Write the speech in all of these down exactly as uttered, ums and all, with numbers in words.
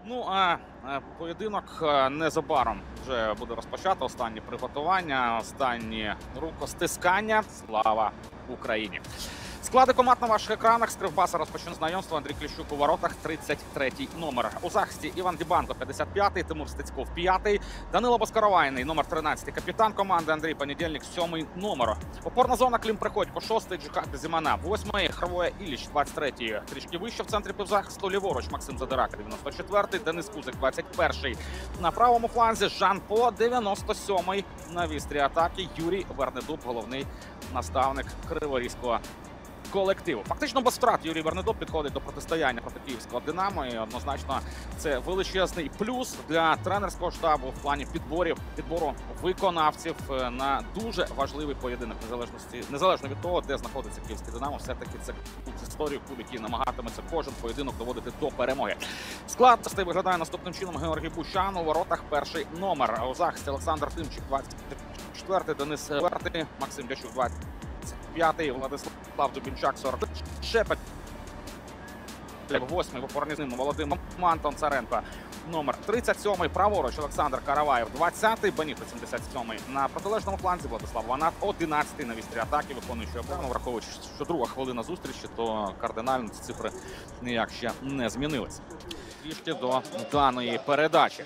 Ну, а поєдинок незабаром вже буде розпочато. Останні приготування, останні рукостискання. Слава Україні! Склади команд на ваших екранах. З Кривбаса розпочне знайомство. Андрій Кліщук у воротах, тридцять третій номер. У захисті Іван Дібанко, п'ятдесят п'ятий, Тимур Стецьков, п'ятий, Данило Баскаровайний, номер тринадцятий, капітан команди Андрій Понедільник, сьомий номер. Опорна зона Клім Приходько, шостий, Джихад Зімана, восьмий, Хровоя Ілліч, двадцять третій. Трішки вище в центрі півзахисту ліворуч Максим Задирака, дев'яносто четвертий, Денис Кузик, двадцять перший. На правому фланзі Жан По, дев'яносто сьомий. На вістрі атаки Юрій Вернедуб, головний наставник криворізького колективу. Фактично без втрат Юрій Вернедуб підходить до протистояння проти київського «Динамо». І однозначно це величезний плюс для тренерського штабу в плані підборів, підбору виконавців на дуже важливий поєдинок, незалежності, незалежно від того, де знаходиться київський «Динамо». Все-таки це клуб з історією, клуб, який намагатиметься кожен поєдинок доводити до перемоги. Склад частини виглядає наступним чином: Георгій Бущан у воротах, перший номер. У захисті Олександр Тимчик, двадцять четвертий, Денис Вертий, Максим Дячук, двадцять п'ятий, Владислав Дубінчак, сорок Шепет, восьмий, в опорні з ним Володимир Антон Царенко, номер тридцять сьомий, праворуч Олександр Караваєв, двадцятий, Беніто, сімдесят сьомий. На протилежному фланзі Владислав Ванат, одинадцятий, на вістрі атаки, виконуючи оборону. Враховуючи, що друга хвилина зустрічі, то кардинально ці цифри ніяк ще не змінилися. Трішки до даної передачі.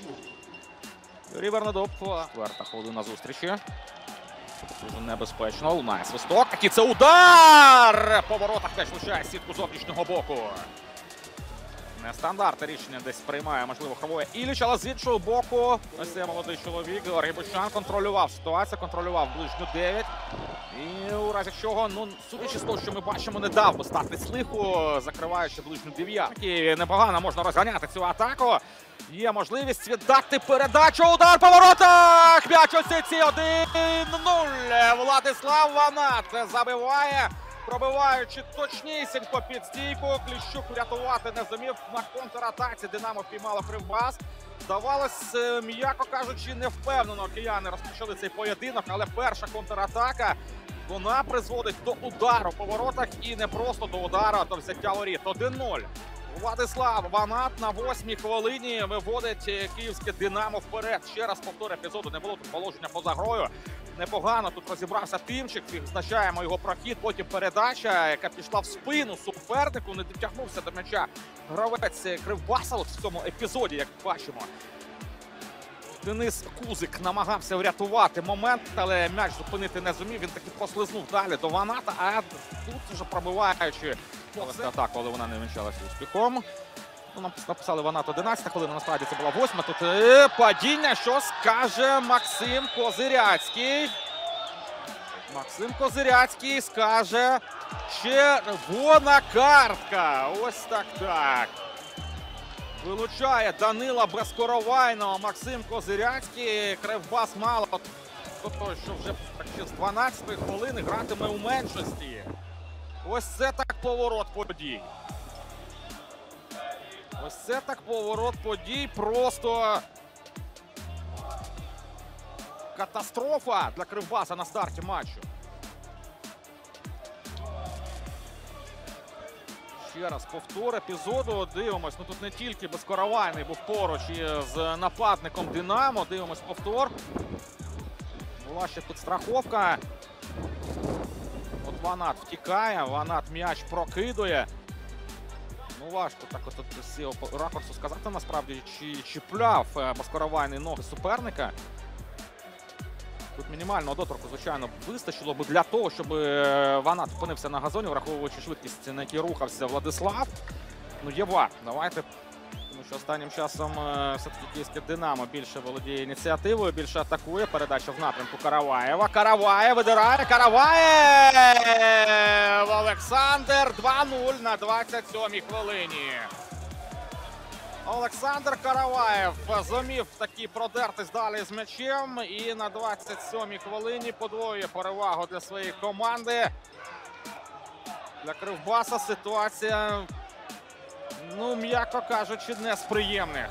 Юрій Вернедуб, четверта хвилина зустрічі. Дуже небезпечно. Лунає свисток. Який це удар! По воротах теж влучає сітку зовнішнього боку. Нестандартне рішення десь приймає, можливо, Хровоя Ілліч, але з іншого боку ось цей молодий чоловік Георгій Бущан контролював ситуацію, контролював ближню дев'ять. І у разі чого, ну, судячи з того, що ми бачимо, не дав би стати слиху, закриваючи ближню дев'ятку. Непогано можна розганяти цю атаку. Є можливість віддати передачу. Удар по воротах! М'яч у сітці, один нуль. Владислав Ванат забиває, пробиваючи точнісінько під стійку. Кліщук врятувати не зумів. На контратаці «Динамо» впіймало Кривбас. Здавалось, м'яко кажучи, невпевнено кияни розпочали цей поєдинок, але перша контратака, вона призводить до удару по воротах, і не просто до удару, а до взяття воріт. один нуль. Владислав Ванат на восьмій хвилині виводить київське «Динамо» вперед. Ще раз повтор епізоду, не було тут положення поза грою. Непогано тут розібрався Тимчик, відзначаємо його прохід, потім передача, яка пішла в спину супернику, не дотягнувся до м'яча гравець Кривбаса в цьому епізоді, як бачимо. Денис Кузик намагався врятувати момент, але м'яч зупинити не зумів, він таки послизнув далі до Ваната, а тут вже пробиваючи атаку, але вона не вінчалася успіхом. Ну, нам написали Ванат одинадцята хвилина, насправді це була восьма. Тут е, падіння, що скаже Максим Козиряцький. Максим Козиряцький скаже, червона картка. Ось так так. Вилучає Данила Баскаровайного Максим Козиряцький. Кривбас мало того, що вже з дванадцятої хвилини гратиме у меншості. Ось це так поворот подій. Ось це так поворот подій. Просто катастрофа для Кривбаса на старті матчу. Ще раз повтор епізоду. Дивимось, ну тут не тільки Баскаровайний був поруч із нападником «Динамо». Дивимось повтор. Була ще підстраховка. От Ванат втікає, Ванат м'яч прокидує. Ну важко так от з цього ракурсу сказати насправді, чи чіпляв Баскаровайний ноги суперника. Тут мінімального доторку, звичайно, вистачило б для того, щоб Ванат опинився на газоні, враховуючи швидкість, на якій рухався Владислав. Ну, є вар. Давайте. Тому що останнім часом все-таки київське «Динамо» більше володіє ініціативою, більше атакує. Передача в напрямку Караваєва. Караваєв видирає. Караваєв! Олександр, два нуль на двадцять сьомій хвилині. Олександр Караваєв зумів таки продертись далі з м'ячем. І на двадцять сьомій хвилині подвоює перевагу для своєї команди. Для Кривбаса ситуація, ну, м'яко кажучи, не з приємних.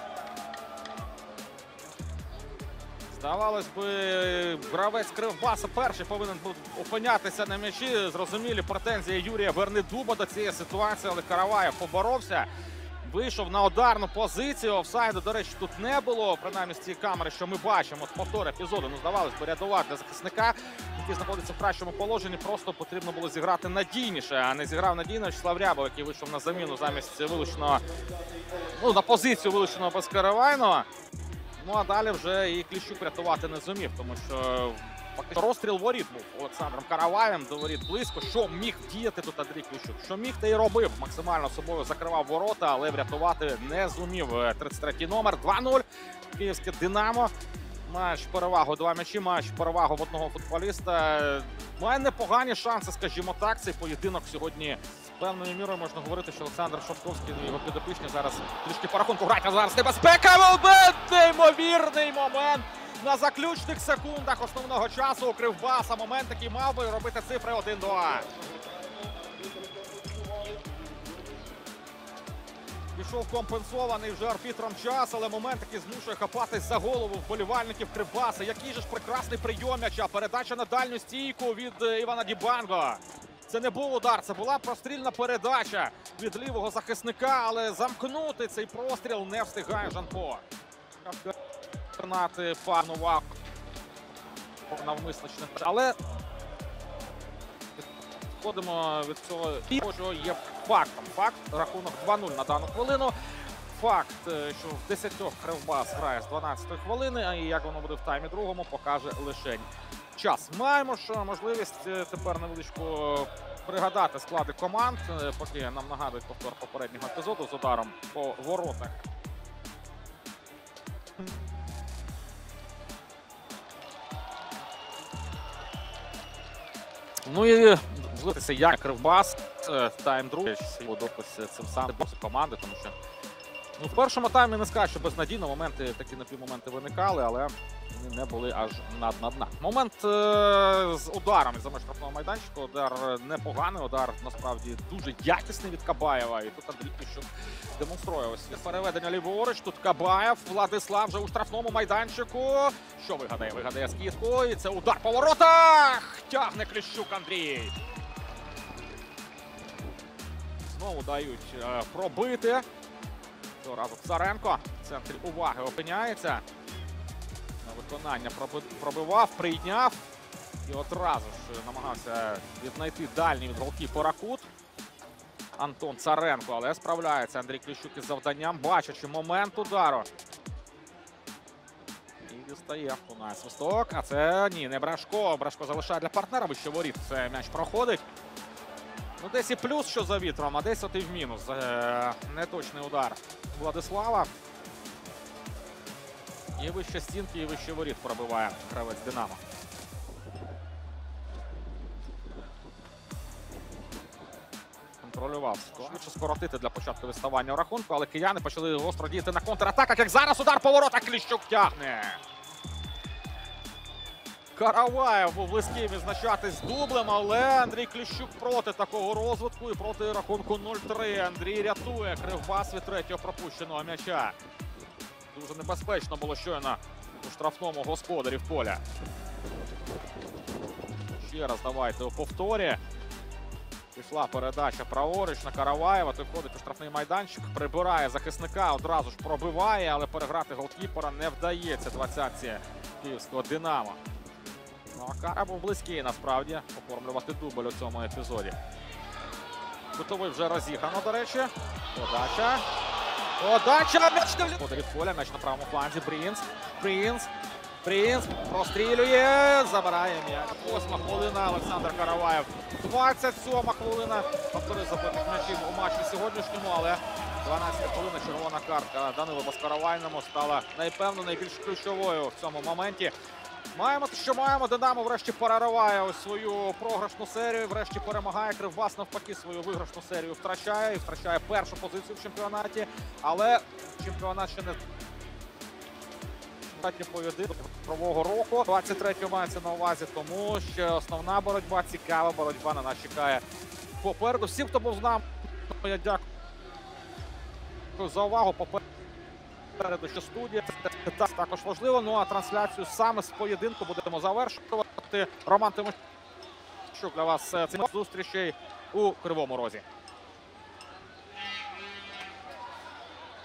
Здавалось би, гравець Кривбаса перший повинен був опинятися на м'ячі. Зрозумілі претензії Юрія Вернедуба до цієї ситуації, але Караваєв поборовся. вийшов на ударну позицію. Офсайду, до речі, тут не було. Принаймні з цієї камери, що ми бачимо, повтор епізоду, ну, здавалось би, рятувати захисника, який знаходиться в кращому положенні. Просто потрібно було зіграти надійніше, а не зіграв надійно Вячеслав Рябов, який вийшов на заміну замість вилученого, ну, на позицію вилученого Безкоровайного. Ну, а далі вже і Кліщук рятувати не зумів, тому що фактично розстріл воріт був Олександром Караваєм, до воріт близько. Що міг діяти тут Андрій Кліщук? Що міг, те й робив. Максимально собою закривав ворота, але врятувати не зумів. тридцять третій номер, два нуль. Київське Динамо. Маєш перевагу, два м'ячі, маєш перевагу в одного футболіста. Має непогані шанси, скажімо так. Цей поєдинок сьогодні певною мірою можна говорити, що Олександр Шовковський і його підопічні зараз трішки по рахунку грають, а зараз небезпека. Момент! Неймовірний момент! На заключних секундах основного часу у Кривбаса. Момент, який мав би робити цифри один-два. Пішов компенсований вже арбітром час, але момент, який змушує хапатись за голову вболівальників Кривбаса. Який же ж прекрасний прийом м'яча. Передача на дальню стійку від Івана Дібанго. Це не був удар, це була прострільна передача від лівого захисника, але замкнути цей простріл не встигає Жанпо. Пернати панував навмисно, але відходимо від цього, що є фактом. Факт, рахунок два нуль на дану хвилину. Факт, що в десятьох Кривбас грає з дванадцятої хвилини, і як воно буде в таймі другому, покаже лишень час. Маємо ж можливість тепер невеличку пригадати склади команд, поки нам нагадують повтор попереднього епізоду з ударом по воротах. Ну і звитися, як Кривбас, тайм другий, його допис цим самим команди, тому що ну, в першому таймі не скажу, що безнадійно моменти, такі напівмоменти виникали, але вони не були аж над-над-над. Момент е з ударом із за штрафного майданчика, удар непоганий, удар насправді дуже якісний від Кабаєва, і тут Андрій Кліщук демонструє ось переведення ліворуч, тут Кабаєв, Владислав вже у штрафному майданчику. Що вигадає? Вигадає скидку, і це удар по воротах! Тягне Кліщук Андрій. Знову дають е пробити. Цього разу Царенко в центрі уваги опиняється. На виконання пробивав, прийняв і одразу ж намагався віднайти дальній від голкіпера кут Антон Царенко, але справляється Андрій Кліщук із завданням, бачачи момент удару. І дістає у свисток, а це ні, не Брашко. Брашко залишає для партнера, вище воріт. Це м'яч проходить. Ну, десь і плюс, що за вітром, а десь от і в мінус. Е неточний удар Владислава. І вище стінки, і вище воріт пробиває гравець Динамо. Контролював. Швидше скоротити для початку виставання у рахунку, але кияни почали гостро діяти на контратаках, як зараз удар по воротах, Кліщук тягне. Караваєв був близький відзначатись з дублем, але Андрій Кліщук проти такого розвитку і проти рахунку нуль три. Андрій рятує Кривбас від третього пропущеного м'яча. Дуже небезпечно було щойно у штрафному господарів поля. Ще раз давайте у повторі. Пішла передача праворуч на Караваєва, той входить у штрафний майданчик, прибирає захисника, одразу ж пробиває, але переграти голкіпера не вдається двадцятці київського Динамо. Ну, а Кара був близький, насправді, оформлювати дубль у цьому епізоді. Кутовий вже розіграно, до речі. Подача. Подача! М'яч не влітає. Від поля, м'яч на правому фланзі. Принц. Принц. Принц прострілює. Забирає м'яч. Восьма хвилина. Олександр Караваєв. двадцять сьома хвилина. Повтори забитих м'ячів у матчі сьогоднішньому, але дванадцята хвилина, червона картка Данилу Безкоровайному стала, найпевно, найбільш ключовою в цьому моменті. Маємо те, що маємо. Динамо врешті перериває ось свою програшну серію. Врешті перемагає. Кривбас навпаки свою виграшну серію втрачає. І втрачає першу позицію в чемпіонаті. Але чемпіонат ще не достатньо поєдинок правого року. двадцять третього мається на увазі, тому що основна боротьба, цікава боротьба на нас чекає попереду. Всім, хто був з нами, я дякую за увагу. Попереду що студія, це також важливо. Ну а трансляцію саме з поєдинку будемо завершувати. Роман Тимощук для вас цих зустрічей у Кривому Розі.